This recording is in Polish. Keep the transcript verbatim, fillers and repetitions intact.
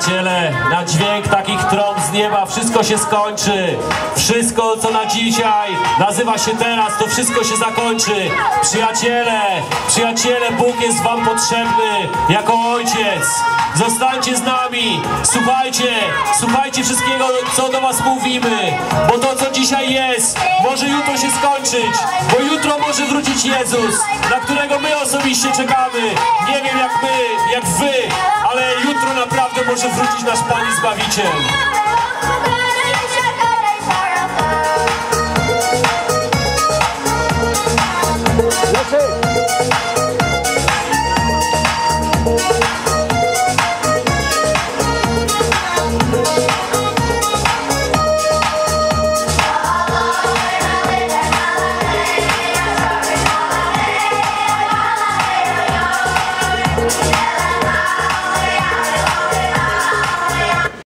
Przyjaciele, na dźwięk takich trąb z nieba wszystko się skończy. Wszystko, co na dzisiaj nazywa się teraz, to wszystko się zakończy. Przyjaciele, przyjaciele, Bóg jest wam potrzebny jako Ojciec. Zostańcie z nami, słuchajcie, słuchajcie wszystkiego, co do was mówimy, bo to, co dzisiaj jest, może jutro się skończyć, bo jutro może wrócić Jezus, na którego my osobiście czekamy. Nie wiem jak my, jak wy, ale jutro naprawdę może wrócić nasz Pan i Zbawiciel.